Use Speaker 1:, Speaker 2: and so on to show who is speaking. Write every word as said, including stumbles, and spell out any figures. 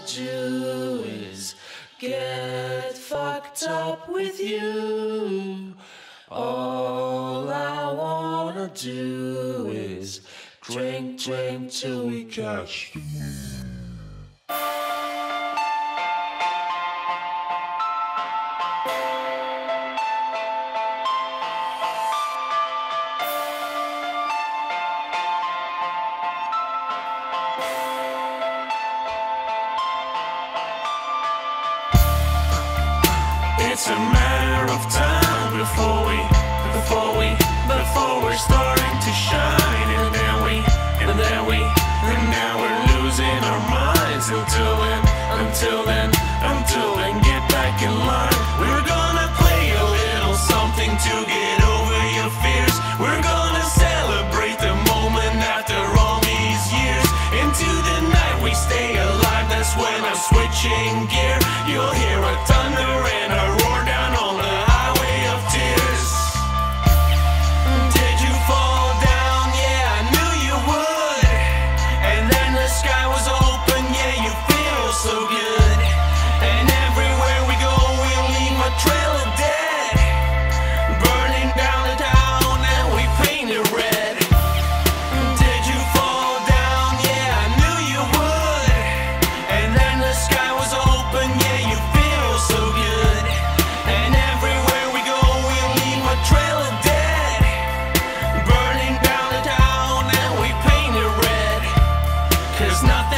Speaker 1: do is get fucked up with you. All I wanna do is drink, drink till we catch the moon. It's a matter of time before we, before we, before we're starting to shine, and then we, and then we, and now we're losing our minds. Until then, until then, until then, get back in line. We're gonna play a little something to get over your fears. We're gonna celebrate the moment after all these years. Into the night we stay alive. That's when I'm switching gear. You'll hear a thunder and a roar down on the highway of tears. Did you fall down? Yeah, I knew you would. And then the sky was open. Yeah, you feel so good. And everywhere we go, we'll leave a trail of dead, burning down the town, and we paint it red. Did you fall down? Yeah, I knew you would. And then the sky was open. Yeah, you feel so good. And everywhere we go, we'll leave a trail of dead, burning down the town, and we paint it red. 'Cause nothing